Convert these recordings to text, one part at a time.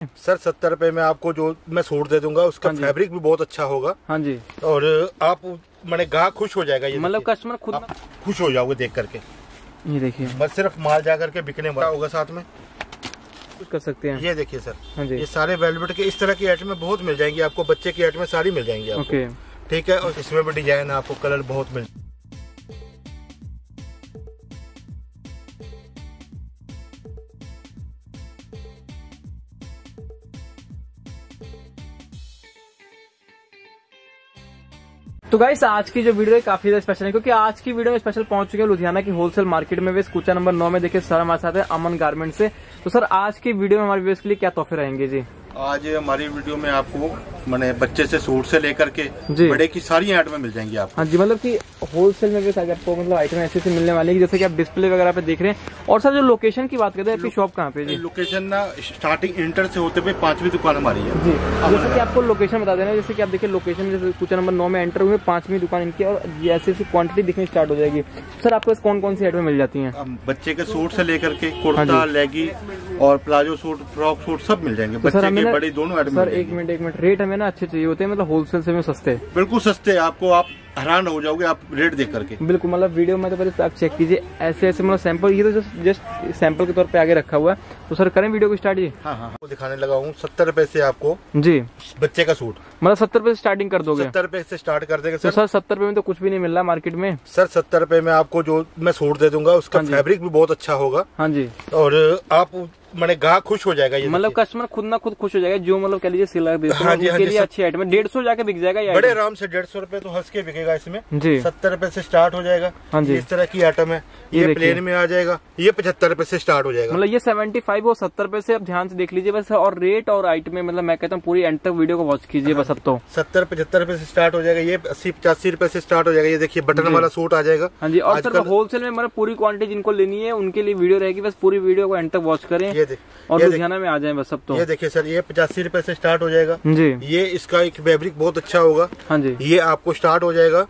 Sir 70 रुपए में आपको जो मैं सूट दे दूंगा, उसका फैब्रिक भी बहुत अच्छा होगा। हाँ जी। और आप मैंने ग्राहक खुश हो जाएगा, ये मतलब कस्टमर खुद खुश हो जाओगे देख करके। ये देखिए, बस सिर्फ माल जा करके बिकने वाला होगा, साथ में कुछ कर सकते हैं। ये देखिए सर, हाँ जी। ये सारे वेलवेट के इस तरह की आइटमें बहुत मिल जाएंगी आपको, बच्चे की आइटमें सारी मिल जाएंगी आपको। ओके, ठीक है। और इसमें भी डिजाइन आपको कलर बहुत मिल तो गाइस आज की जो वीडियो है काफी ज्यादा स्पेशल है, क्योंकि आज की वीडियो में स्पेशल पहुंच चुके हैं लुधियाना की होलसेल मार्केट में। वे कूचा नंबर 9 में देखिए सर हमारे साथ है अमन गारमेंट से। तो सर आज की वीडियो में हमारे व्यूअर्स के लिए क्या तोहफे रहेंगे जी? आज हमारी वीडियो में आपको मैंने बच्चे से सूट से लेकर के बड़े की सारी आइटमें मिल जाएंगी आपको। हाँ जी, मतलब कि होलसेल में भी आपको मतलब आइटम ऐसे से मिलने वाली है जैसे कि आप डिस्प्ले वगैरह पे देख रहे हैं। और सर जो लोकेशन की बात करते हैं, आपकी शॉप कहाँ पे जी? लोकेशन ना स्टार्टिंग इंटर से होते हुए 5वीं दुकान हमारी है जी। जैसे कि आपको लोकेशन बता देना, जैसे कि आप देखिए लोकेशन जैसे कूचा नंबर 9 में एंटर हुए 5वीं दुकान इनकी, और ऐसे ऐसी क्वांटिटी दिखनी स्टार्ट हो जाएगी। सर आपके पास कौन कौन सी आइटमें मिल जाती हैं? बच्चे के सूट से लेकर के कुर्ता, लेगी और प्लाजो सूट, फ्रॉक सूट सब मिल जाएंगे, बच्चे के बड़े दोनों आइटम। सर एक मिनट, रेट हमें ना अच्छे चाहिए होते हैं, मतलब होलसेल से में सस्ते, बिल्कुल सस्ते। आपको आप हैरान हो जाओगे आप रेट देख करके। बिल्कुल, मतलब वीडियो में तो पहले आप चेक कीजिए ऐसे ऐसे, मतलब सैंपल, ये तो जस्ट सैंपल के तौर पे आगे रखा हुआ है। तो सर करें वीडियो को स्टार्ट जी? हाँ, दिखाने लगा हूँ। 70 रुपए से आपको जी बच्चे का सूट, मतलब 70 रुपए से स्टार्टिंग कर दोगे? 70 रुपए से स्टार्ट कर देंगे सर। तो सर 70 रुपए में तो कुछ भी नहीं मिल रहा मार्केट में। सर 70 रुपए में आपको जो मैं सूट दे दूंगा, उसका फैब्रिक भी बहुत अच्छा होगा। हाँ जी। और आप मैंने ग्राहक खुश हो जाएगा, ये मतलब कस्टमर खुद ना खुद खुश हो जाएगा, जो मतलब कह लीजिए सिला दे हाँ जी, उनके लिए अच्छी आइटम है। 150 जाके बिक जाएगा ये बड़े आराम से। 150 रुपए तो हंस के बिकेगा इसमें जी। 70 रुपए से स्टार्ट हो जाएगा। हाँ जी। इस तरह की आइटम है, ये प्लेन में आ जाएगा, ये 75 रुपए से स्टार्ट हो जाएगा। मतलब ये 75 और 70 रुपए से आप ध्यान से देख लीजिए बस। और रेट और आइटम में मतलब मैं कहता हूँ पूरी एंड तक वीडियो को वॉच कीजिए बस। अब तो 70-75 रुपए से स्टार्ट हो जाएगा, ये 80-85 रुपए से स्टार्ट हो जाएगा। ये देखिए बटन वाला सूट आ जाएगा। हाँ जी। और सर होलसेल में मतलब पूरी क्वांटिटी जिनको लेनी है उनके लिए वीडियो रहेगी, बस पूरी वीडियो को एंड तक वॉच करें और लुधियाना में आ जाए बस। अब तो ये देखिए सर, ये 85 रुपए से स्टार्ट हो जाएगा जी। ये इसका एक फैब्रिक बहुत अच्छा होगा। हाँ जी। ये आपको स्टार्ट हो जाएगा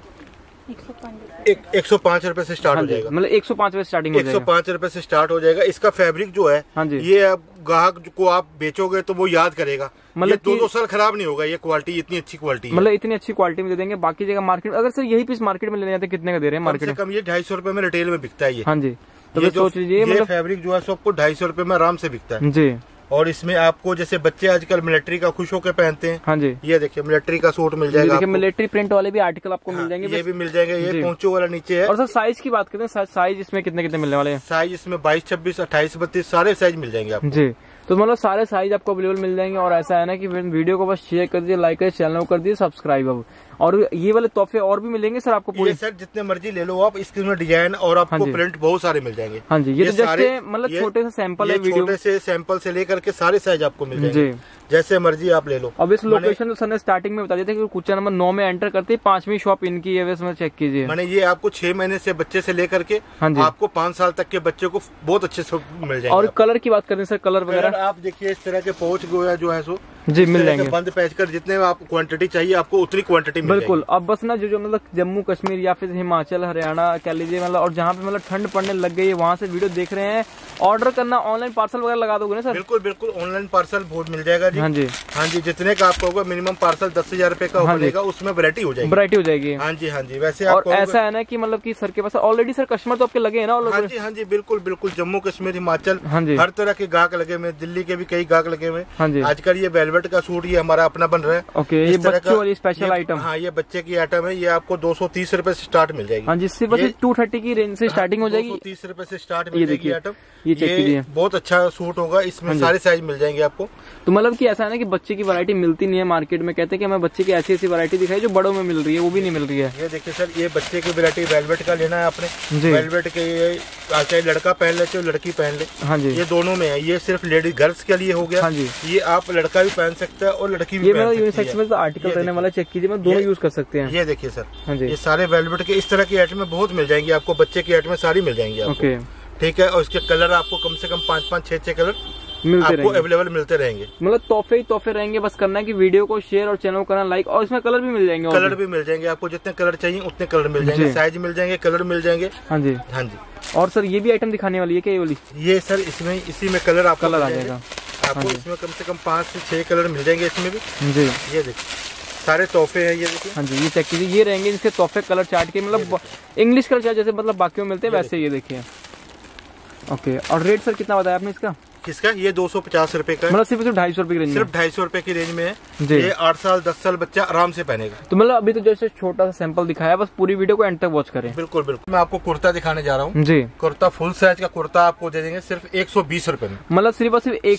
105 रुपए से स्टार्ट हो जाएगा, मतलब 105 रुपए स्टार्टिंग हो जाएगा। 105 रुपए से स्टार्ट हो जाएगा। इसका फैब्रिक जो है, हाँ जी, ये अब ग्राहक को आप बेचोगे तो वो याद करेगा, मतलब 2-2 साल खराब नहीं होगा। ये क्वालिटी इतनी अच्छी क्वालिटी, मतलब इतनी अच्छी क्वालिटी में दे देंगे। बाकी जगह मार्केट अगर सर यही पीस मार्केट में लेने जाते कितने का दे रहे हैं? मार्केट कम ये 250 रुपए में रिटेल में बिकता है ये। हाँ जी। तो ये सोच लीजिए मतलब फैब्रिक जो है सबको 250 रुपए में आराम से बिकता है जी। और इसमें आपको जैसे बच्चे आजकल मिलिट्री का खुश होकर पहनते हैं। हाँ जी। ये देखिए मिलिट्री का सूट मिल जाएगा, मिलिट्री प्रिंट वाले भी आर्टिकल आपको मिल जाएंगे। ये भी मिल जाएंगे। ये पोंचो वाला नीचे है। और सर साइज की बात करते हैं, साइज इसमें कितने कितने मिलने वाले हैं? साइज इसमें 22, 26, 28, 32 सारे साइज मिल जाएंगे आपको जी। तो मतलब सारे साइज आपको अवेलेबल मिल जाएंगे। और ऐसा है ना कि वीडियो को बस शेयर कर दीजिए, लाइक करिए, चैनल को कर दीजिए सब्सक्राइब। अब और ये वाले तोहफे और भी मिलेंगे सर आपको पूरे? सर जितने मर्जी ले लो आप, इसके में डिजाइन और आपको प्रिंट बहुत सारे मिल जाएंगे। हाँ जी। ये तो जस्ट मतलब छोटे से सैंपल है, वीडियो छोटे से सैंपल से लेकर के सारे साइज आपको मिल जाएंगे, जैसे मर्जी आप ले लो। अब इस लोकेशन तो सर ने स्टार्टिंग में बता दिया था कि कूचा नंबर 9 में एंटर करते ही 5वीं शॉप इनकी है, वैसे चेक कीजिए। मैंने ये आपको 6 महीने से बच्चे से लेकर के आपको 5 साल तक के बच्चे को बहुत अच्छे से मिल जाएंगे। और कलर की बात करते हैं सर, कलर वगैरह आप देखिए इस तरह के पोच जो है सो जी मिल जाएंगे। बंद पैच कर जितने आप क्वांटिटी चाहिए आपको उतनी क्वांटिटी मिल बिल्कुल। अब बस ना जो मतलब जम्मू कश्मीर या फिर हिमाचल, हरियाणा कह लीजिए, मतलब और जहाँ पे मतलब ठंड पड़ने लग गई है वहाँ से वीडियो देख रहे हैं, ऑर्डर करना ऑनलाइन पार्सल वगैरह लगा दोगे ना सर? बिल्कुल बिल्कुल, ऑनलाइन पार्सल बहुत मिल जाएगा जी। हाँ जी। हाँ जी, जितने का आपका होगा मिनिमम पार्सल 10,000 रुपए का बनेगा, उसमें वैरायटी हो जाएगी। वैरायटी हो जाएगी। हाँ जी। हाँ जी। वैसे और ऐसा है ना कि मतलब कि सर के पास ऑलरेडी सर कस्टमर तो आपके लगे हैं ना? हाँ जी। हाँ जी, बिल्कुल बिल्कुल। जम्मू कश्मीर, हिमाचल, हाँ जी, हर तरह के गाहक लगे हुए, दिल्ली के भी कई गाहक लगे हुए। हाँ जी। आजकल ये वेलवेट का सूट ये हमारा अपना बन रहा है। ओके, ये बच्चों वाली स्पेशल आइटम। हाँ, ये बच्चे की आइटम है। ये आपको 230 रुपए से स्टार्ट मिल जाएगी। हाँ जी, सिर्फ 230 की रेंज से स्टार्टिंग हो जाएगी। 230 रुपए से स्टार्ट मिल जाएगी आइटम। ये बहुत अच्छा सूट होगा, इसमें सारे साइज मिल जाएंगे आपको। तो मतलब कि ऐसा है ना कि बच्चे की वैरायटी मिलती नहीं है मार्केट में, कहते हैं कि हमें बच्चे की ऐसी ऐसी वैरायटी दिखाई जो बड़ों में मिल रही है, वो भी नहीं मिल रही है। ये देखिए सर, ये बच्चे की वैरायटी वेलवेट का लेना है आपने, वेलवेट के चाहे लड़का पहन ले चाहे लड़की पहन ले। हाँ जी। ये दोनों में है। ये सिर्फ लेडीज गर्ल्स के लिए हो गया। हाँ जी। ये आप लड़का भी पहन सकता है और लड़की भी पहन सकती है। में आर्टिकल रहने वाला चेक कीजिए, मैं दोनों यूज कर सकते हैं। ये देखिए सर, हाँ जी, ये सारे वेलवेट के इस तरह की आइटमें बहुत मिल जाएंगी आपको, बच्चे की आइटमें सारी मिल जाएंगी आपको। ठीक है। और इसके कलर आपको कम से कम 5-5, 6-6 कलर आपको अवेलेबल मिलते रहेंगे। मतलब तोहफे ही तोहफे रहेंगे। बस करना है कि वीडियो को शेयर और चैनल को करना लाइक, और इसमें कलर भी मिल जाएंगे। कलर भी मिल जाएंगे आपको, जितने कलर चाहिए उतने कलर मिल जाएंगे, साइज मिल जाएंगे, कलर मिल जाएंगे। हाँ जी। हाँ जी। और सर ये भी आइटम दिखाने वाली है क्या ये वाली? ये सर इसमें इसी में कलर आपको कलर आ जाएगा। आपको इसमें कम से कम 5 से 6 कलर मिल जाएंगे इसमें भी जी। ये देखिए सारे तोहफे हैं, ये देखिए। हाँ जी, ये चेक कीजिए, ये रहेंगे जिसके तोहफे कलर चार्ट के, मतलब इंग्लिश कलर चार्ट जैसे मतलब बाकियों में मिलते हैं वैसे ये देखिए। ओके, और रेट सर कितना बताया आपने इसका? किसका? ये 250 रुपए का, मतलब सिर्फ 250 रुपए की रेंज में, सिर्फ 250 रुपए की रेंज में है जी। ये 8 साल 10 साल बच्चा आराम से पहनेगा। तो मतलब अभी तो जैसे छोटा सा सैंपल दिखाया, बस पूरी वीडियो को एंड तक वॉच करें। बिल्कुल बिल्कुल। मैं आपको कुर्ता दिखाने जा रहा हूँ जी। कुर्ता फुल साइज का कुर्ता आपको दे देंगे सिर्फ 120 रुपए में। मतलब सिर्फ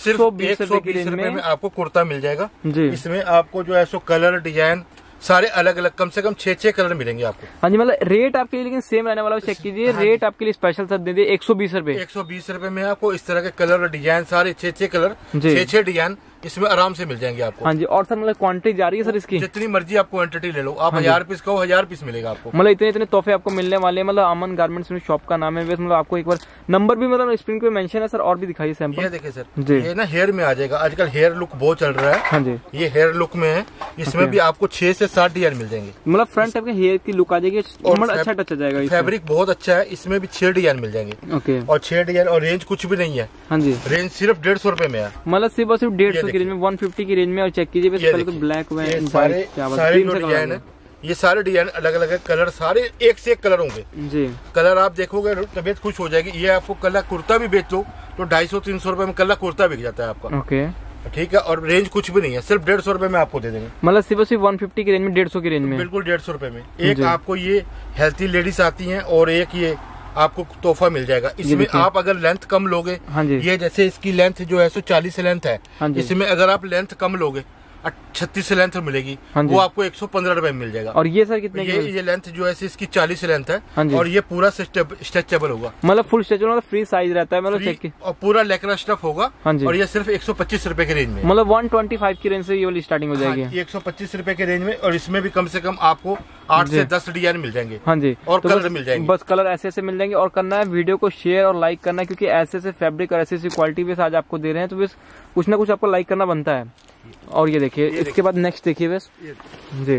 120 रुपए की रेंज में आपको कुर्ता मिल जाएगा जी। इसमें आपको जो है सो कलर डिजाइन सारे अलग अलग कम से कम 6 कलर मिलेंगे आपको। हाँ जी, मतलब रेट आपके लिए लेकिन सेम रहने वाला, चेक कीजिए। रेट आपके लिए स्पेशल सर दे दिए 120 रुपए। 120 रुपए में आपको इस तरह के कलर डिजाइन सारे 6 कलर 6 डिजाइन इसमें आराम से मिल जाएंगे आपको। हाँ जी, और सर मतलब क्वांटिटी जा रही है सर इसकी? जितनी मर्जी आप क्वांटिटी ले लो, आप 1000 पीस कहो 1000 पीस मिलेगा आपको। मतलब इतने इतने तोहफे आपको मिलने वाले हैं। मतलब अमन गारमेंट्स में शॉप का नाम है, मतलब आपको एक बार नंबर भी मतलब स्क्रीन पे मेंशन है सर, और भी दिखाइए सैंपल। ये देखिए सर, ये ना हेयर में आ जाएगा, आजकल हेयर लुक बहुत चल रहा है। हाँ जी, ये हेयर लुक में है, इसमें भी आपको 6 से 7 डिजाइन मिल जाएंगे। मतलब फ्रंट आपके हेयर की लुक आ जाएगी और अच्छा टच आ जाएगा। फैब्रिक बहुत अच्छा है, इसमें भी 6 डिजाइन मिल जाएंगे। ओके, और 6 डिजाइन, और रेंज कुछ भी नहीं है। हाँ जी, रेंज सिर्फ 150 रुपए में है। मतलब सिर्फ 150 की रेंज में, 150 की रेंज में। और चेक कीजिए पहले तो ब्लैक सारे जो डिजाइन है, ये सारे डिजाइन अलग अलग है, कलर सारे एक से एक कलर होंगे जी। कलर आप देखोगे तबीयत खुश हो जाएगी। ये आपको कलर कुर्ता भी बेच लो तो 250-300 रुपए में कलर कुर्ता बिक जाता है आपका। ओके, ठीक है, और रेंज कुछ भी नहीं है, सिर्फ 150 रुपए में आपको दे देंगे। मतलब सिर्फ 150 की रेंज में, 150 की रेंज में, बिल्कुल 150 रुपए में। एक आपको ये हेल्थी लेडीज आती हैं और एक ये आपको तोहफा मिल जाएगा। इसमें आप अगर लेंथ कम लोगे, हाँ जी, ये जैसे इसकी लेंथ जो है 40 लेंथ है, हाँ जी, इसमें अगर आप लेंथ कम लोगे 36 लेंथ मिलेगी, हाँ वो आपको 115 रुपए में मिल जाएगा। और ये सर कितने? ये लेंथ जो है इसकी 40 लेंथ है, हाँ और ये पूरा स्ट्रेचेबल होगा, मतलब फुल स्ट्रेचेबल, मतलब फ्री साइज रहता है, मतलब और पूरा लेकरा स्टफ होगा। हाँ जी, और ये सिर्फ 125 रुपए की रेंज में, मतलब 125 की रेंज से ये वाली स्टार्टिंग हो जाएगी। हाँ, 125 रुपए की रेंज में, और इसमें भी कम से कम आपको 8 से 10 डिजाइन मिल जाएंगे। हाँ जी, और तो कलर मिल जाएंगे, बस कलर ऐसे ऐसे मिल जाएंगे। और करना है वीडियो को शेयर और लाइक करना है, क्योंकि ऐसे ऐसे फैब्रिक और ऐसी ऐसी क्वालिटी बेस आज आपको दे रहे हैं, तो बस कुछ ना कुछ आपको लाइक करना बनता है। और ये देखिए, इसके बाद नेक्स्ट देखिए बस जी,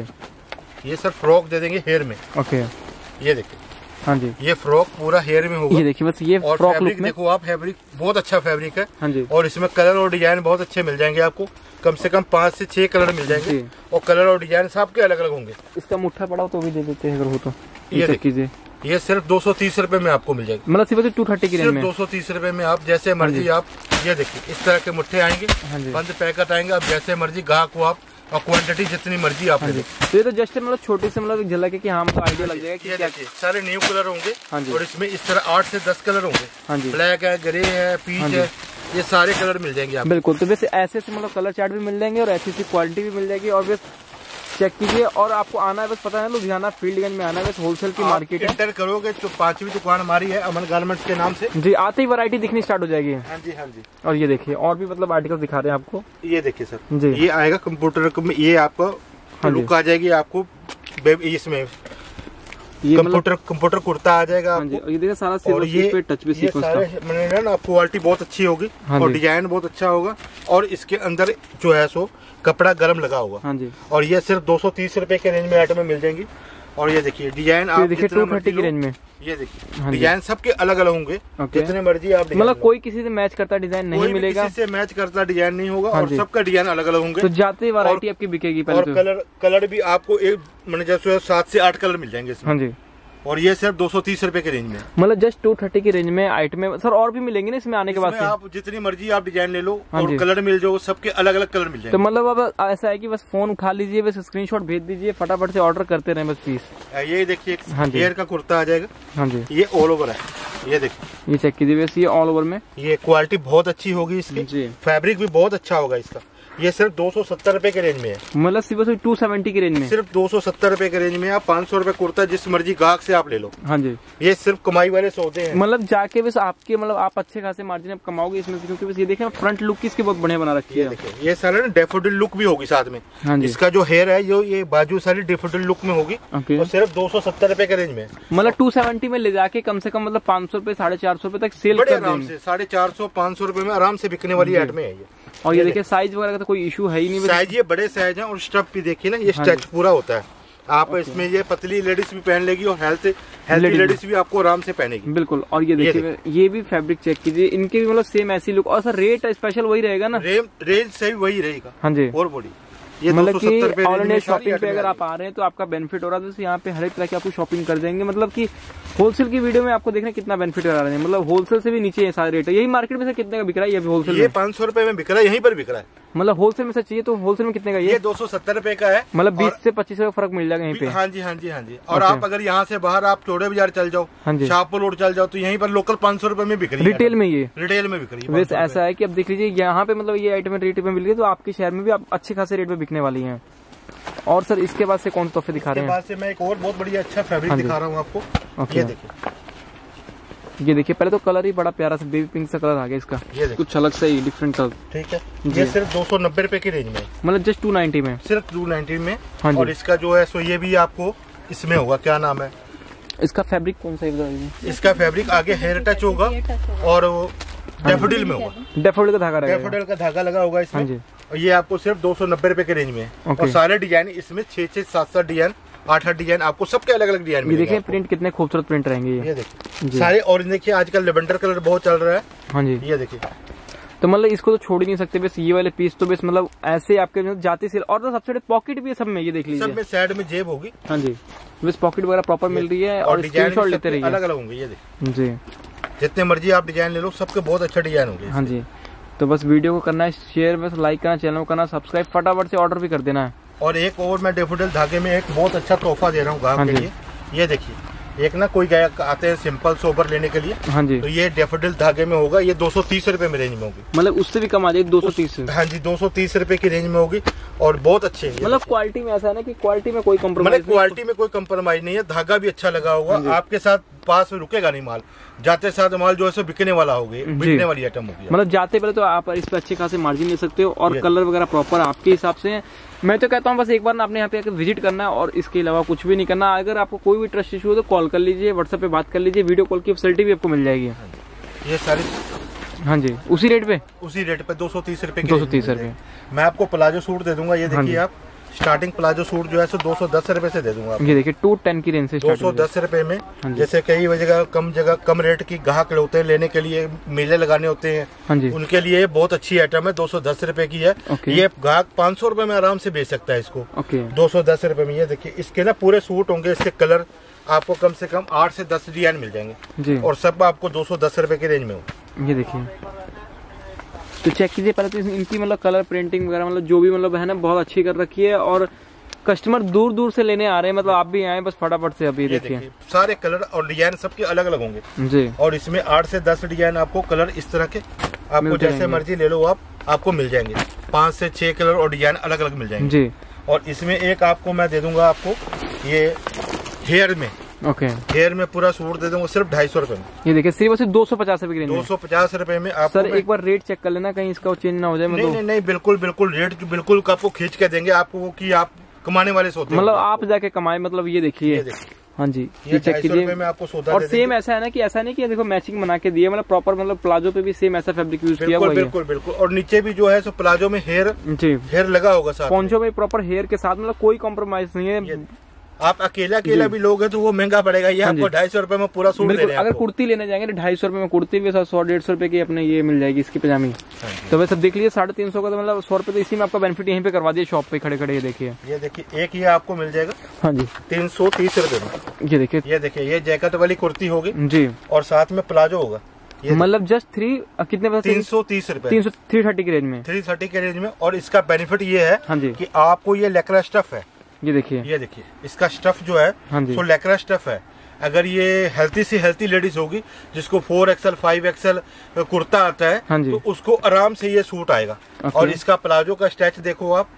ये सर फ्रॉक दे देंगे हेयर में। ओके, ये देखिए, हाँ जी, ये फ्रॉक पूरा हेयर में होगा। ये देखिए बस, ये और फ्रॉक लुक में देखो आप, फैब्रिक बहुत अच्छा फैब्रिक है। हाँ जी, और इसमें कलर और डिजाइन बहुत अच्छे मिल जाएंगे आपको, कम से कम 5 से 6 कलर मिल जाएंगे, और कलर और डिजाइन सबके अलग अलग होंगे। इसका मुट्ठा पड़ा तो भी दे देते हैं अगर हो तो। ये देखिए, ये सिर्फ 230 रुपए में आपको मिल जाएगी, मतलब सिर्फ 230 की रेंज में, 230 रुपए में आप जैसे मर्जी आप। ये देखिए, इस तरह के मुट्ठे आएंगे, बंद पैकेट आएंगे, आप जैसे मर्जी ग्राहक को आप, और क्वांटिटी जितनी मर्जी आप ले। तो ये तो जस्ट मतलब छोटी से मतलब झलक है कि हाँ हमको आइडिया लग जाएगा कि क्या सारे न्यू कलर होंगे। हाँ जी, और इसमें इस तरह 8 से 10 कलर होंगे। हाँ जी, ब्लैक है, ग्रे है, पीच है, ये सारे कलर मिल जाएंगे आपको। बिल्कुल, तो वैसे ऐसे ऐसे मतलब कलर चार्ट भी मिल जाएंगे, और ऐसी ऐसी क्वालिटी भी मिल जाएगी। और बस चेक कीजिए, और आपको आना है बस, पता है लुधियाना फील्डगंज में आना है, बस होलसेल की मार्केट है। एंटर करोगे तो 5वीं दुकान हमारी है अमन गारमेंट्स के नाम से जी, आते ही वैरायटी दिखनी स्टार्ट हो जाएगी। हाँ जी, हाँ जी। और ये देखिए, और भी मतलब आर्टिकल दिखा रहे हैं आपको। ये देखिए सर जी, ये आएगा कंप्यूटर में, ये आपका लुक आ जाएगी आपको इसमें, कंप्यूटर कुर्ता आ जाएगा आपको। ये देखिए सारा सिल्वर पे टच भी सीक्वेंस का, आपको क्वालिटी बहुत अच्छी होगी, और डिजाइन बहुत अच्छा होगा, और इसके अंदर जो है सो कपड़ा गर्म लगा होगा। हाँ जी, और ये सिर्फ 230 रुपए के रेंज में आइटम में मिल जाएंगी। और ये देखिए डिजाइन, आप देखिए 230 की रेंज में, ये देखिए डिजाइन सबके अलग अलग होंगे, जितने मर्जी आप, मतलब कोई किसी से मैच करता डिजाइन नहीं मिलेगा, किसी से मैच करता डिजाइन नहीं होगा, और सबका डिजाइन अलग अलग होंगे, तो जाते वैरायटी आपकी बिकेगी। और कलर भी आपको एक मैंने जैसे 7 से 8 कलर मिल जाएंगे इसमें। हाँ जी, और ये सिर्फ 230 रुपए के रेंज में, मतलब जस्ट 230 की रेंज में आइटम में। सर और भी मिलेंगे ना इसमें आने के बाद? आप जितनी मर्जी आप डिजाइन ले लो, और कलर मिल जाओ, सबके अलग अलग कलर मिल जाएंगे। तो मतलब अब ऐसा है कि बस फोन उठा लीजिए, बस स्क्रीनशॉट भेज दीजिए, फटाफट से ऑर्डर करते रहे बस पीस। ये देखिए, हेयर का कुर्ता आ जाएगा। हाँ जी, ये ऑल ओवर है, ये देखिए, ये चेक कीजिए वैसे, ये ऑल ओवर में, ये क्वालिटी बहुत अच्छी होगी इसकी, फैब्रिक भी बहुत अच्छा होगा इसका। ये सिर्फ 270 रुपए के रेंज में है, मतलब सिर्फ 270 की रेंज में, सिर्फ 270 रुपए के रेंज में। आप 500 रुपए कुर्ता जिस मर्जी ग्राहक से आप ले लो। हाँ जी, ये सिर्फ कमाई वाले सौदे हैं, मतलब जाके बस आपके, मतलब आप अच्छे खासे मार्जिन आप कमाओगे इसमें, क्योंकि बस ये देखें फ्रंट लुक इसकी बहुत बढ़िया बना रखी है। ये सारा डेफोडिल लुक भी होगी साथ में। हाँ जी, इसका जो हेयर है ये बाजू सारी डेफोडिल लुक में होगी, और सिर्फ 270 रुपए के रेंज में, मतलब 270 में ले जाके कम से कम मतलब 500 रुपए 450 रुपए तक सेल कर आराम से, 450-500 रुपए में आराम से बिकने वाली आइटम है ये। और ये देखिए साइज वगैरह का तो कोई इशू है ही नहीं, साइज ये बड़े साइज है, और स्टफ भी देखिए ना, ये स्ट्रेच पूरा होता है, आप इसमें ये पतली लेडीज भी पहन लेगी और हेल्थी लेडीज भी आपको आराम से पहनेगी। बिल्कुल। और ये देखिए ये भी फैब्रिक चेक कीजिए, इनके भी मतलब सेम ऐसी लुक। और सर रेट स्पेशल वही रहेगा ना? रेंज सही वही रहेगा। हाँ जी। और बॉडी ये मतलब कि ऑल इंडिया शॉपिंग पे अगर आप आ रहे हैं तो आपका बेनिफिट हो रहा है। तो यहाँ पे हर एक तरह की आपको शॉपिंग कर देंगे। मतलब कि होलसेल की वीडियो में आपको देखना कितना बेनिफिट आ रहा है। मतलब होलसेल से भी नीचे ये सारे रेट है। यही मार्केट में से कितने का बिक रहा है? ये होलसेल ये 500 रुपए में बिक रहा है, यहीं पर बिक रहा है। मतलब होलसेल में से चाहिए तो होलसेल में कितने का? ये 270 रुपए का है। मतलब 20 से 25 रुपए फर्क मिल जाएगा यहीं पे। हाँ जी हाँ जी हाँ जी। और आप अगर यहाँ से बाहर आप चौड़े बाजार चल जाओ, शाहपुर रोड चल जाओ, तो यहीं पर लोकल 500 रुपए में बिक रही है। रिटेल में ये रिटेल में बिक रही है। वैसे ऐसा है कि अब देख लीजिए यहाँ पे मतलब ये आइटम रेट में मिल गई तो आपके शहर में भी आप अच्छे खासे रेट में बिकने वाली है। और सर इसके बाद से कौन से तोहफे दिखा रहे हैं? बाद से मैं एक और बहुत बढ़िया अच्छा फैब्रिक दिखा रहा हूँ आपको। ये देखिए, ये देखिए पहले तो कलर ही बड़ा प्यारा सा बेबी पिंक सा कलर आ गया इसका। ये कुछ अलग सा ही डिफरेंट कलर। ठीक है, ये सिर्फ 290 रुपए की रेंज में, मतलब जस्ट 290 में, सिर्फ 290 में। हाँ, और इसका जो है सो ये भी आपको इसमें होगा, क्या नाम है इसका फैब्रिक कौन सा है? इसका फैब्रिक आगे हेयर टच होगा और डैफोडिल में होगा। डैफोडिल का धागा रहेगा। डैफोडिल का धागा लगा होगा इसमें। और ये आपको सिर्फ 290 रुपए के रेंज में है। और सारे डिजाइन इसमें 6-6, 7-7 डिजाइन, 8-8 डिजाइन आपको सबके अलग अलग डिजाइन मिलेंगे। देखिए प्रिंट कितने खूबसूरत प्रिंट रहेंगे ये देखिए सारे। और देखिए आजकल लेवेंडर कलर बहुत चल रहा है। हाँ जी, ये देखिए। तो मतलब इसको तो छोड़ ही नहीं सकते बस ये वाले पीस तो बस मतलब ऐसे आपके जाते सिल। और तो सबसे पॉकेट भी है सब में, ये देख लीजिए सब में साइड में जेब होगी। हाँ जी, बस पॉकेट वगैरह प्रॉपर मिल रही है। और स्क्रीनशॉट लेते रहिए, अलग अलग होंगे। ये देखिए जी, जितने मर्जी आप डिजाइन ले लो, सबके बहुत अच्छा डिजाइन होंगे। हाँ जी, तो बस वीडियो को करना है शेयर, बस लाइक करना, चैनल को करना सब्सक्राइब, फटाफट से ऑर्डर भी कर देना है। और एक और मैं डैफोडिल धागे में एक बहुत अच्छा तोहफा दे रहा हूँ ग्राहक के लिए। ये देखिए, एक ना कोई गायक आते हैं सिंपल सोबर लेने के लिए। हाँ जी, तो ये डैफोडिल धागे में होगा। ये 230 रुपए में रेंज में होगी। मतलब उससे भी कम आ जाएगी 230। हाँ जी, 230 रुपए की रेंज में होगी और बहुत अच्छे हैं। मतलब क्वालिटी में ऐसा है ना कि क्वालिटी में कोई कम्प्रोमाइज, क्वालिटी में कोई कम्प्रोमाइज नहीं है। धागा भी अच्छा लगा होगा, आपके साथ पास में रुकेगा नहीं माल। जाते साथ माल जो है सो बिकने वाला होगी, बिकने वाली आइटम होगी। मतलब जाते पहले तो आप इस पे अच्छे खासे मार्जिन ले सकते हो। और कलर वगैरह प्रॉपर आपके हिसाब से। मैं तो कहता हूँ बस एक बार ना आपने यहाँ पे आकर विजिट करना है और इसके अलावा कुछ भी नहीं करना। अगर आपको कोई भी ट्रस्ट इशू हो तो कॉल कर लीजिए, व्हाट्सएप पे बात कर लीजिए, वीडियो कॉल की फैसिलिटी भी आपको मिल जाएगी। ये सारी हाँ जी, उसी रेट पे 230 रुपए। 230 रुपए। मैं आपको प्लाजो सूट दे दूंगा। ये देखिए आप, स्टार्टिंग प्लाजो सूट जो है सो 210 रुपए से दे दूंगा। ये देखिए 210 की रेंज से 210 रुपए में। जैसे कई जगह कम रेट की ग्राहक होते हैं लेने के लिए, मेले लगाने होते हैं। हाँ जी, उनके लिए बहुत अच्छी आइटम है। 210 रुपए की है। ये ग्राहक 500 रुपए में आराम से बेच सकता है इसको। 210 रुपए में। ये देखिए इसके ना पूरे सूट होंगे, इसके कलर आपको कम से कम 8 से 10 डिजाइन मिल जाएंगे और सब आपको 210 रुपए की रेंज में हो। ये देखिए, तो चेक कीजिए पहले तो इनकी मतलब कलर प्रिंटिंग वगैरह मतलब जो भी मतलब है ना बहुत अच्छी कर रखी है। और कस्टमर दूर दूर से लेने आ रहे हैं, मतलब आप भी आए बस फटाफट से। अभी देखिए सारे कलर और डिजाइन सबके अलग अलग होंगे जी। और इसमें 8 से 10 डिजाइन आपको कलर इस तरह के आपको जैसे मर्जी ले लो आपको मिल जाएंगे। 5 से 6 कलर और डिजाइन अलग अलग मिल जाएंगे जी। और इसमें एक आपको मैं दे दूंगा आपको ये हेयर में। हेयर में पूरा सूट दे दूंगा सिर्फ 250 रुपए में। ये देखिए सिर्फ 250 रुपए की रेंज में। 250 रुपए में आप सर एक बार रेट चेक कर लेना कहीं इसका चेंज ना हो जाए। नहीं, बिल्कुल रेट बिल्कुल आपको खींच के देंगे आपको कि आप कमाने वाले सोते मतलब आप जाके कमाए। मतलब ये देखिए, हाँ जी, ये चेक कीजिए में आपको सौदा। और सेम ऐसा है ना कि ऐसा नहीं कि देखो मैचिंग बना के दिए, मतलब प्रॉपर मतलब प्लाजो पे भी सेम ऐसा फैब्रिक यूज किया हुआ है। बिल्कुल। और नीचे भी जो है सो प्लाजो में हेयर लगा होगा साथ। पोंचो में प्रॉपर हेयर के साथ, मतलब कोई कॉम्प्रोमाइज नहीं है। आप अकेला भी लोग हैं तो वो महंगा पड़ेगा। ये आपको 250 रुपए में पूरा सूट दे रहे हैं। अगर कुर्ती लेने जाएंगे तो 250 रुपए में कुर्ती भी 100-150 रुपए की अपने ये मिल जाएगी इसकी पजामी। तो वैसे देख लीजिए 350 का तो मतलब 100 रुपए तो इसी में आपका बेनिफिट यहीं पे करवा दिया शॉप पे खड़े खड़े। ये देखिए एक ये आपको मिल जाएगा। हाँ जी, 330 रुपए में। ये देखिए ये जैकेट वाली कुर्ती होगी जी और साथ में प्लाजो होगा। मतलब जस्ट कितने 330 रुपए, 330 की रेंज में। 330 के रेंज में। और इसका बेनिफिट ये है कि आपको ये लेकरा स्टफ है। ये देखिए इसका स्टफ जो है तो लेकरा स्टफ है। अगर ये हेल्थी से हेल्थी लेडीज होगी जिसको 4XL 5XL कुर्ता आता है तो उसको आराम से ये सूट आएगा। और इसका प्लाजो का स्टैच देखो आप,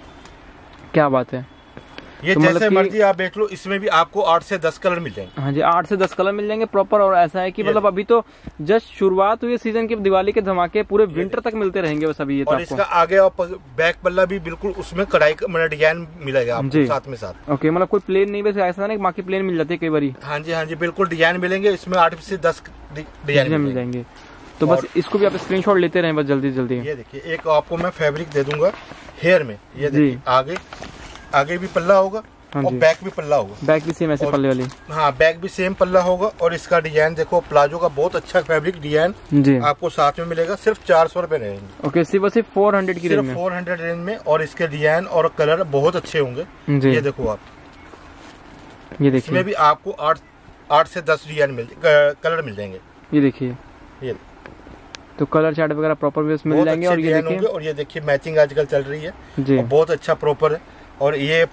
क्या बात है। ये तो जैसे मर्जी आप देख लो, इसमें भी आपको 8 से 10 कलर मिल जाएंगे। हाँ जी, 8 से 10 कलर मिल जाएंगे प्रॉपर। और ऐसा है कि मतलब अभी तो जस्ट शुरुआत हुई सीजन की, दिवाली के धमाके पूरे विंटर तक मिलते रहेंगे बस अभी। ये और इसका आगे और बैक पल्ला भी बिल्कुल उसमें कढ़ाई का डिजाइन मिलेगा आपको साथ में साथ। ओके, मतलब कोई प्लेन नहीं, वैसे ऐसा नहीं बाकी प्लेन मिल जाती है कई बार। हाँ जी, बिल्कुल डिजाइन मिलेंगे इसमें। 8 से 10 डिजाइन मिल जाएंगे। तो बस इसको भी आप स्क्रीनशॉट लेते रहे बस जल्दी। ये देखिए एक आपको मैं फैब्रिक दे दूंगा हेयर में। ये देखिए आगे भी पल्ला होगा और बैक भी पल्ला होगा, बैक भी सेम ऐसे पल्ले वाली। हाँ, बैक भी सेम पल्ला होगा। और इसका डिजाइन देखो, प्लाजो का बहुत अच्छा फैब्रिक डिजाइन जी आपको साथ में मिलेगा, सिर्फ 400 रुपए रहेंगे। ओके, सिर्फ 400 की रेंज में, 400 रेंज में। और इसके डिजाइन और कलर बहुत अच्छे होंगे। ये देखो आप, ये देखिए, इसमें भी आपको 8 से 10 डिजाइन कलर मिल जाएंगे। ये देखिए, ये तो कलर चार्ट वगैरह प्रॉपर मिल जाएंगे। और ये देखिए, और ये देखिए मैचिंग आजकल चल रही है जी, बहुत अच्छा प्रॉपर है। और ये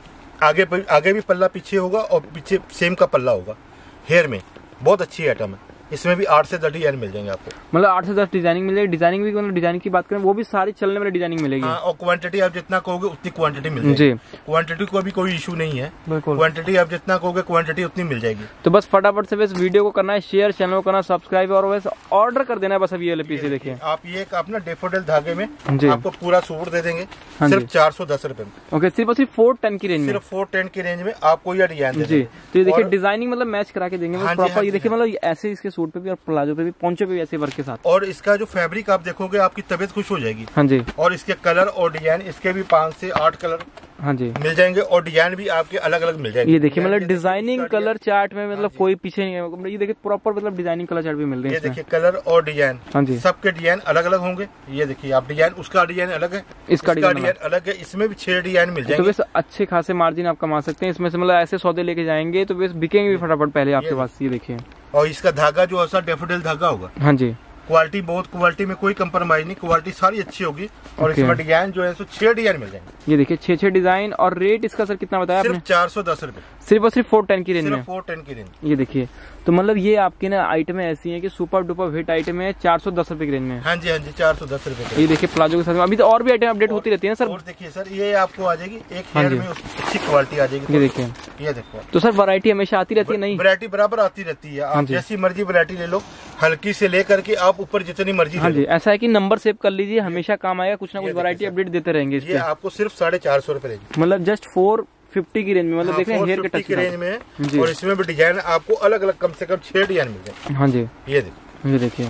आगे भी पल्ला पीछे होगा और पीछे सेम का पल्ला होगा हेयर में, बहुत अच्छी आइटम है। इसमें भी 8 से 10 डिजाइन मिल जाएंगे आपको, मतलब 8 से 10 डिजाइनिंग मिलेगी। डिजाइनिंग भी, मतलब डिजाइनिंग की बात करें वो भी सारी चलने वाली डिजाइनिंग मिलेगी। हाँ, और क्वांटिटी आप जितना कहोगे उतनी क्वांटिटी मिल जाएगी। क्वांटिटी को भी कोई इशू नहीं है, क्वांटिटी आप जितना कहोगे क्वांटिटी उतनी मिल जाएगी। तो बस फटाफट से बस वीडियो को करना है शेयर, चैनल को करना सब्सक्राइब और बस ऑर्डर कर देना है बस। अब ये वाले पीस देखिए आप, ये अपना डेफोडिल धागे में आपको पूरा सूट दे देंगे सिर्फ 410 रुपए में। ओके, सिर्फ 410 की रेंज में, सिर्फ 410 की रेंज में आपको ये डिजाइन जी। तो ये देखिए डिजाइनिंग मतलब मैच करा के देंगे प्रॉपर। ये देखिए मतलब ऐसे इसके सूट पे भी और प्लाजो पे भी, पोंचे पे भी ऐसे वर्क के साथ। और इसका जो फैब्रिक आप देखोगे आपकी तबीयत खुश हो जाएगी। हाँ जी। और इसके कलर और डिजाइन, इसके भी 5 से 8 कलर हाँ जी मिल जाएंगे। और डिजाइन भी आपके अलग अलग मिल जाएंगे। ये देखिए मतलब डिजाइनिंग कलर चार्ट में मतलब कोई पीछे नहीं है। ये देखिए प्रॉपर मतलब डिजाइनिंग कलर चार्ट भी मिल रहे हैं। ये देखिए कलर और डिजाइन, हाँ जी, सबके डिजाइन अलग अलग होंगे। ये देखिए आप डिजाइन, उसका डिजाइन अलग है, इसका डिजाइन अलग है। इसमें भी 6 डिजाइन मिल जाएंगे। तो वैसे अच्छे खासे मार्जिन आप कमा सकते हैं इसमें से। मतलब ऐसे सौदे लेके जाएंगे तो वैसे बिकेंगे भी फटाफट पहले आपके पास। ये देखिए, और इसका धागा जो है डेफोडिल धागा होगा। हाँ जी, क्वालिटी बहुत, क्वालिटी में कोई कंप्रोमाइज नहीं, क्वालिटी सारी अच्छी होगी। और इसमें डिजाइन जो है 6 डिजाइन मिल जाएंगे। ये देखिए 6 डिजाइन। और रेट इसका सर कितना बताया आपने? सिर्फ 410 रुपए, सिर्फ और सिर्फ 410 की रेंज में, 410 की रेंज। ये देखिए, तो मतलब ये आपकी ना आइटम ऐसी है कि सुपर डुपर हिट आइटम है 410 रुपए की रेंज में। हाँ जी, हाँ जी, 410 रुपए। ये देखिए प्लाजो के साथ में अभी तो और भी आइटम अपडेट होती रहती है ना सर। और देखिए सर, ये आपको आ जाएगी एक हेयर में अच्छी क्वालिटी आ जाएगी। ये देखिए, ये देखो, तो सर वैरायटी हमेशा आती रहती है? नहीं, वैरायटी बराबर आती रहती है। आप जैसी मर्जी वैरायटी ले लो, हल्की से लेकर के आप ऊपर जितनी मर्जी। हाँ जी, ऐसा है कि नंबर सेव कर लीजिए, हमेशा काम आएगा। कुछ ना कुछ वैरायटी अपडेट देते रहेंगे। ये आपको सिर्फ 450 रुपए रहेगी, मतलब जस्ट 450 की रेंज में। मतलब देख रहे हैं हेयर के टच की रेंज में। और इसमें भी डिजाइन आपको अलग अलग कम से कम 6 डिजाइन मिल जाएंगे। हाँ जी, ये देखिए, ये देखिए,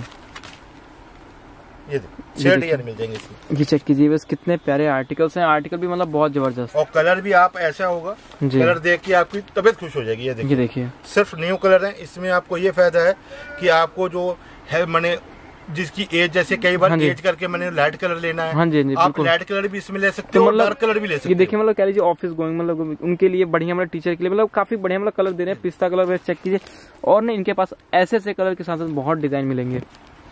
ये देखिए 6 डिजाइन मिल जाएंगे इसमें। ये चेक कीजिए बस, कितने प्यारे आर्टिकल्स हैं। आर्टिकल भी मतलब बहुत जबरदस्त। और कलर भी आप ऐसा होगा, कलर देख के आपकी तबीयत खुश हो जाएगी। ये देखिए, सिर्फ न्यू कलर है। इसमें आपको ये फायदा है कि आपको जो है मैंने जिसकी एज, जैसे कई बार एज करके मैंने लाइट कलर लेना है, हाँ जी, आप लाइट कलर भी इसमें ले सकते हो, और डार्क कलर भी ले सकते हो। ये देखिए मतलब कह लीजिए ऑफिस गोइंग मतलब उनके लिए बढ़िया, मतलब टीचर के लिए मतलब काफी बढ़िया मतलब कलर दे रहे हैं। पिस्ता कलर चेक कीजिए। और नहीं, इनके पास ऐसे ऐसे कलर के साथ साथ बहुत डिजाइन मिलेंगे।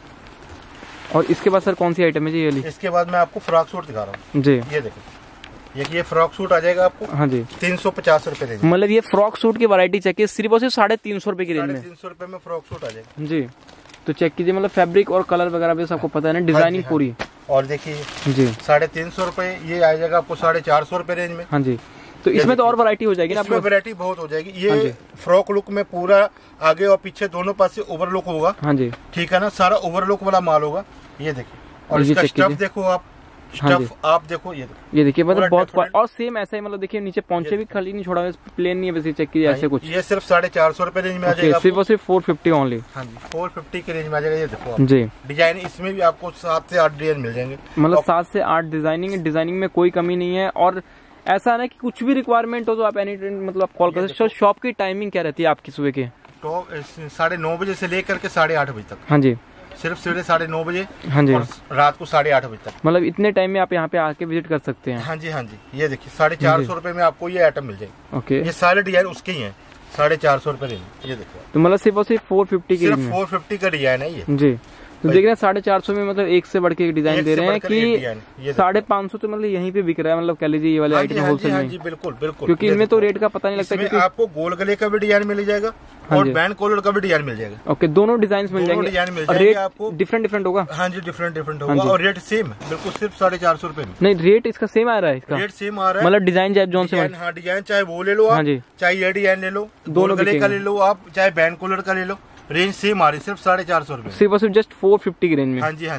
और इसके बाद सर कौन सी आइटम है जी? ये इसके बाद मैं आपको फ्रॉक सूट दिखा रहा हूँ जी। ये देखिए, ये फ्रॉक सूट आ जाएगा आपको, हाँ जी, 350 रुपए। मतलब ये फ्रॉक सूट की वैरायटी चेक सिर्फ और सिर्फ 350 रुपए की रेंज में, 350 रुपए में फ्रॉक सूट आ जाएगा जी। तो चेक कीजिए, मतलब फैब्रिक और कलर वगैरह भी सबको पता है ना, डिजाइनिंग पूरी। और देखिए जी, 350 रुपए ये आ जाएगा आपको 450 रुपए रेंज में। हाँ जी, तो इसमें तो और वैरायटी हो जाएगी ना? इसमें वैरायटी बहुत हो जाएगी। ये फ्रॉक लुक में पूरा आगे और पीछे दोनों पास से ओवर लुक होगा। हाँ जी, ठीक है ना, सारा ओवर लुक वाला माल होगा। ये देखिए, और इसका स्टफ देखो आप, स्टफ आप देखो, ये देखिए मतलब बहुत। और सेम ऐसा ही मतलब देखिए नीचे पहुंचे भी खाली नहीं छोड़ा, प्लेन नहीं है वैसे। चेक कीजिए ऐसे कुछ। ये सिर्फ 450 रुपए रेंज में आ जाएगा, सिर्फ और सिर्फ 450 ओनली। हाँ जी, 450 की रेंज में आ जाएगा। ये देखो जी, डिजाइन इसमें भी आपको 7 से 8 डिजाइन मिल जाएंगे। मतलब 7 से 8 डिजाइनिंग में कोई कमी नहीं है। और ऐसा ना कि कुछ भी रिक्वायरमेंट हो तो आप एनी टाइम मतलब कॉल कर सकते हो। शॉप की टाइमिंग क्या रहती है आपकी सुबह के? तो 9:30 बजे से लेकर के 8:30 बजे तक। हाँ जी, सिर्फ सुबह 9:30 बजे, हाँ जी, और रात को 8:30 बजे तक। मतलब इतने टाइम में आप यहाँ पे आके विजिट कर सकते हैं। हाँ जी, हाँ जी, ये देखिए 450 रुपए में आपको ये आइटम मिल जाएगी। ओके, ये सारे डिजाइन उसके ही हैं, 450 रुपए रेंज। ये देखो, तो मतलब सिर्फ और सिर्फ 450 की, सिर्फ 450 का डिजाइन है ये जी। तो देख रहे हैं 450 में मतलब एक से बढ़ के एक डिजाइन दे रहे हैं कि 550 तो मतलब यहीं पे बिक रहा है। मतलब कह लीजिए ये वाले आइटम होलसेल में। बिल्कुल बिल्कुल, क्योंकि इनमें तो रेट का पता नहीं लगता। क्योंकि आपको गोल गले का भी डिजाइन मिल जाएगा और बैंड कॉलर का भी डिजाइन मिल जाएगा। ओके, दोनों डिजाइन मिल जाएंगे। डिजाइन मिल जाएगा आपको, डिफरेंट होगा। हाँ जी, डिफरेंट होगा। और रेट सेम बिल्कुल, सिर्फ 450 रुपए में। नहीं, रेट इसका सेम आ रहा है। इसका रेट सेम आ रहा है, मतलब डिजाइन चाहे जोन से, हाँ डिजाइन चाहे वो ले लो आप, चाहे ये डिजाइन ले लो, दोनों गले का ले लो आप, चाहे बैंड कॉलर का ले लो, रेंज सेम आ रही है, सिर्फ 450 रुपए, सिर्फ जस्ट 450 की रेंज में। हाँ जी, हाँ जी।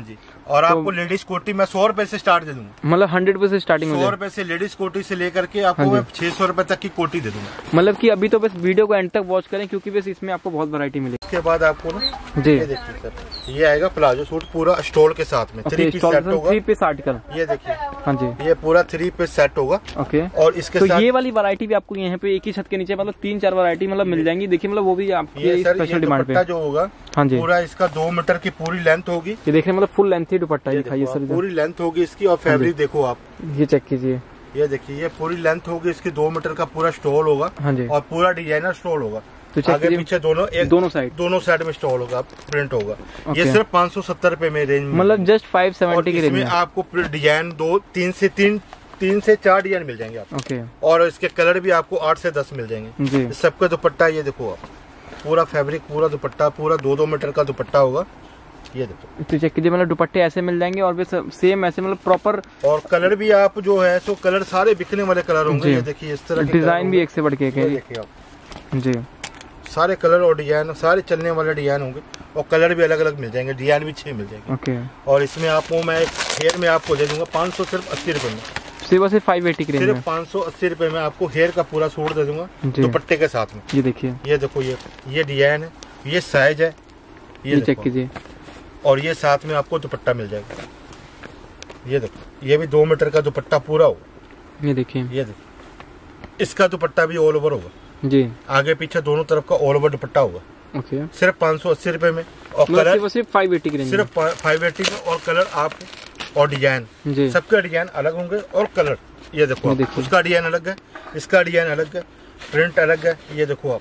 और आपको लेडीज कोटी मैं 100 रुपए से स्टार्ट दे दूंगा। मतलब 100 से स्टार्टिंग 100 रुपए से लेडीज कोटी से लेकर के आपको मैं 600 रुपए तक की कोटी दे दूंगा। मतलब कि अभी तो बस वीडियो को एंड तक वॉच करें, क्योंकि बस इसमें आपको बहुत वैरायटी मिलेगी। उसके बाद आपको ना जी ये देखिए सर, ये आएगा प्लाजो सूट पूरा स्टोल के साथ में, 3 पीस सेट होगा। 3 पीस आर्टिकल, ये देखिए, हाँ जी, ये पूरा 3 पीस सेट होगा। ओके, और इसके तो साथ ये वाली वैरायटी भी आपको यहाँ पे एक ही छत के नीचे मतलब 3-4 वैरायटी मतलब मिल जाएंगी। देखिए मतलब वो भी आपकी स्पेशल डिमांड पे जो होगा, हाँ जी, पूरा इसका 2 मीटर की पूरी लेंथ होगी। ये देखिए मतलब फुल लेंथ ही दुपट्टा दिखाइए सर, पूरी लेंथ होगी इसकी। और फैब्रिक देखो आप, ये चेक कीजिए, ये देखिए, ये पूरी लेंथ होगी इसकी, 2 मीटर का पूरा स्टॉल होगा। हाँ जी, और पूरा डिजाइनर स्टॉल होगा, तो आगे पीछे दोनों साइड में स्टॉल होगा, प्रिंट होगा। ये सिर्फ 570 रुपए में रेंज, मतलब जस्ट 570 की रेंज में आपको डिजाइन 3 से 4 डिजाइन मिल जाएंगे आपको। ओके, और इसके कलर भी आपको 8 से 10 मिल जाएंगे जी। सबका दुपट्टा ये देखो आप, पूरा फैब्रिक, पूरा दुपट्टा, पूरा 2-2 मीटर का दुपट्टा होगा। ये देखो, तो चेक कीजिए, मतलब दुपट्टे ऐसे मिल जाएंगे और भी सेम ऐसे मतलब प्रॉपर। और कलर भी आप जो है सो कलर सारे बिकने वाले कलर होंगे। ये देखिए, इस तरह डिजाइन भी एक से बढ़ के देखिए आप जी, सारे कलर और डिजाइन सारे चलने वाले डिजाइन होंगे। और कलर भी अलग अलग मिल जाएंगे, डिजाइन भी 6 मिल जाएंगे। ओके, और इसमें आपको मैं हेयर में आपको दे दूंगा 500 सिर्फ 80 रुपए में, सिर्फ 580 की रेंज में, सिर्फ 580 रुपए में आपको हेयर का पूरा सूट दे दूंगा दुपट्टे के साथ में। ये देखिए, ये देखो, ये डिजाइन है, ये साइज है, ये चेक कीजिए। और ये साथ में आपको दुपट्टा मिल जाएगा। ये देखो, ये भी 2 मीटर का दुपट्टा पूरा होगा। ये देखिए, ये देखो, इसका दुपट्टा भी ऑल ओवर होगा जी, आगे पीछे दोनों तरफ का ऑल ओवर दुपट्टा होगा। ओके, सिर्फ 580 रुपए में। और कलर सिर्फ 580 की रेंज, सिर्फ 580 में। और कलर आप और डिजाइन सबका डिजाइन अलग होंगे। और कलर ये देखो, उसका डिजाइन अलग है, इसका डिजाइन अलग है, प्रिंट अलग है। ये देखो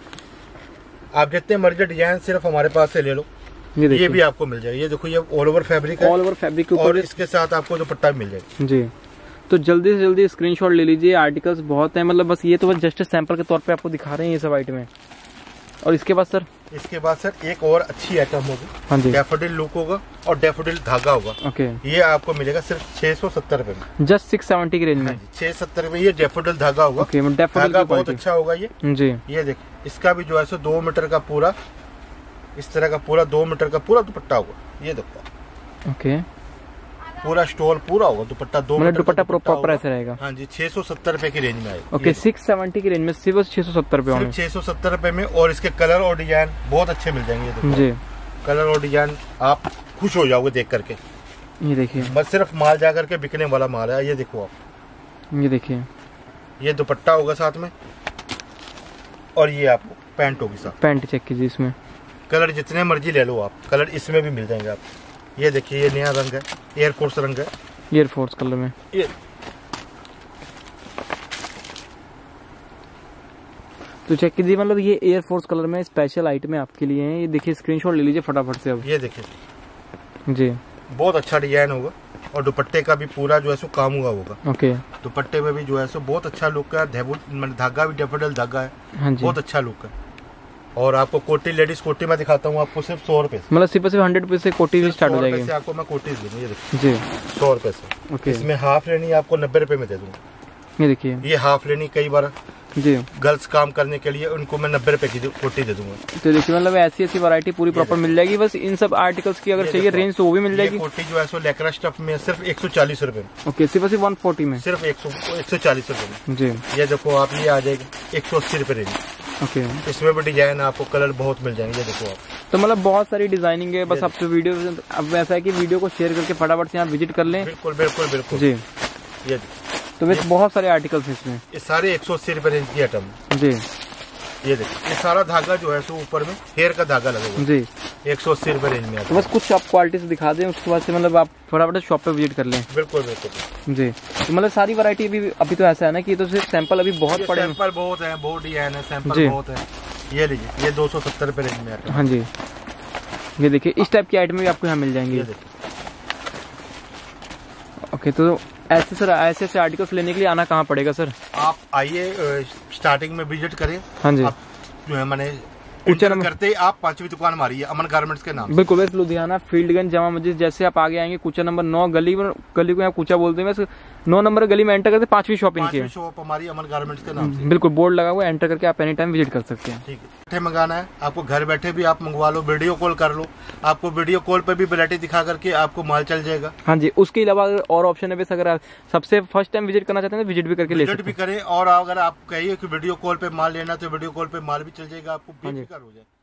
आप जितने मर्जी डिजाइन सिर्फ हमारे पास से ले लो, ये भी आपको मिल जाएगा। ये देखो, ये ऑल ओवर फैब्रिक है, ऑल ओवर फैब्रिक के ऊपर, और इसके साथ आपको दुपट्टा मिल जाएगा जी। तो जल्दी से जल्दी स्क्रीनशॉट ले लीजिए, आर्टिकल्स बहुत हैं, मतलब बस ये तो बस जस्ट सैंपल के तौर पे आपको दिखा रहे हैं ये सब आइटम। और इसके बाद सर एक और अच्छी आइटम होगी, हाँ जी, डैफोडिल लुक होगा और डैफोडिल धागा होगा। ओके, ये आपको मिलेगा सिर्फ 670 रुपए में, जस्ट 670 की रेंज में, 670 में। ये डैफोडिल धागा होगा, धागा बहुत अच्छा होगा ये जी। ये देखिए, इसका भी जो है 2 मीटर का पूरा, इस तरह का पूरा 2 मीटर का पूरा दुपट्टा होगा। ये देखो, ओके, पूरा स्टॉल पूरा होगा, दुपट्टा 2 मीटर दुपट्टा प्रॉपर ऐसे रहेगा। हाँ जी, 670 रुपए की रेंज में आएगा। ओके, 670 की रेंज में सिर्फ 670 रुपए, 670 रुपए में। और इसके कलर और डिजाइन बहुत अच्छे मिल जाएंगे जी, कलर और डिजाइन आप खुश हो जाओगे देख करके। ये देखिए, बस सिर्फ माल जा करके बिकने वाला माल है। ये देखो आप, ये देखिए, ये दुपट्टा होगा साथ में, और ये आपको पैंट होगी साथ। पैंट चेक कीजिए, इसमें कलर जितने मर्जी ले लो आप, कलर इसमें भी मिल जाएंगे आपको। ये देखिए, ये नया रंग है, एयरफोर्स रंग है, एयरफोर्स कलर में। ये तो चेक कीजिए, मतलब ये एयरफोर्स कलर में स्पेशल आइटम है आपके लिए है। ये देखिए, स्क्रीनशॉट ले लीजिए फटाफट से अब। ये देखिए जी, बहुत अच्छा डिजाइन होगा। और दुपट्टे का भी पूरा जो है सो काम हुआ होगा। ओके, दुपट्टे में भी जो है सो बहुत अच्छा लुक है, धागा भी डैफोडिल धागा है, हाँ जी, बहुत अच्छा लुक है। और आपको कोटी, लेडीज कोटी में दिखाता हूँ आपको सिर्फ 100 रुपए, मतलब सिर्फ 100 रुपए से कोटी भी स्टार्ट हो जाएगी। से आपको मैं कोटी दूंगा, ये देखिए जी, 100 रुपए से। ओके, इसमें हाफ लेनी आपको 90 रुपए में दे दूंगा। ये देखिए, ये हाफ लेनी कई बार जी, गर्ल्स काम करने के लिए, उनको मैं 90 रुपए की कोटी दे दूंगा। तो देखिए, मतलब ऐसी वैरायटी पूरी प्रॉपर मिल जाएगी। बस इन सब आर्टिकल्स की अगर चाहिए रेंज तो वो भी मिल जाएगी। कोटी जो है सो लेकरा स्टफ में सिर्फ 140 रुपए में। ओके, सिर्फ 140 में, सिर्फ 140 रुपए में जी। ये देखो आप, ये आ जाएगी 180 रुपए रेंज। ओके, इसमें भी डिजाइन आपको कलर बहुत मिल जाएंगे। ये देखो आप, तो मतलब बहुत सारी डिजाइनिंग है। बस आपको वीडियो, अब ऐसा है कि वीडियो को शेयर करके फटाफट से यहाँ विजिट कर लें। बिल्कुल बिल्कुल बिल्कुल जी। ये तो वैसे बहुत सारे आर्टिकल्स हैं इसमें, ये सारे 180 रुपए रेंज की आइटम जी। ये देखिए, ये सारा धागा जो है सो ऊपर में हेयर का धागा लगा हुआ जी, 180 रुपए रेंज में। तो बस कुछ आप क्वालिटी से दिखा दें, उसके बाद से मतलब आप फटाफट शॉप पे विजिट कर लें। बिल्कुल बिल्कुल जी। तो मतलब सारी वैरायटी अभी तो ऐसा है ना कि तो सिर्फ सैंपल अभी बहुत पड़े, सैंपल बहुत है, बहुत डिजाइन है, सैंपल बहुत है। ये लीजिए, ये 270 रुपए रेंज में आता है। हाँ जी, ये देखिए, इस टाइप की आइटम भी आपको यहाँ मिल जाएंगे। ओके, तो ऐसे आर्टिकल्स लेने के लिए आना कहाँ पड़ेगा सर? आप आइए, स्टार्टिंग में विजिट करें। हाँ जी, जो है मैंने करते आप 5वीं दुकान हमारी है अमन गारमेंट्स के नाम। बिल्कुल, वैसे लुधियाना फील्डगंज जामा मस्जिद जैसे आप आगे आएंगे कूचा नंबर 9 गली को यहाँ कूचा बोलते हैं, वैसे 9 नंबर गली में एंटर करते 5वीं शॉप इनकी है, शॉप हमारी अमन गारमेंट्स के नाम से। बिल्कुल बोर्ड लगा हुआ है, एंटर करके आप एनी टाइम विजिट कर सकते हैं। ठीक है, मंगाना है आपको घर बैठे भी आप मंगवा लो, वीडियो कॉल कर लो, आपको वीडियो कॉल पे भी वैरायटी दिखा करके आपको माल चल जाएगा। हाँ जी, उसके अलावा और ऑप्शन है वैसे अगर आप सबसे फर्स्ट टाइम विजिट करना चाहते हैं तो विजिट भी करके ले सकते हैं। विजिट भी करें, और अगर आप कहिए कि वीडियो कॉल पे माल लेना तो वीडियो कॉल पे माल भी चल जाएगा, आपको बेफिक्र हो जाए।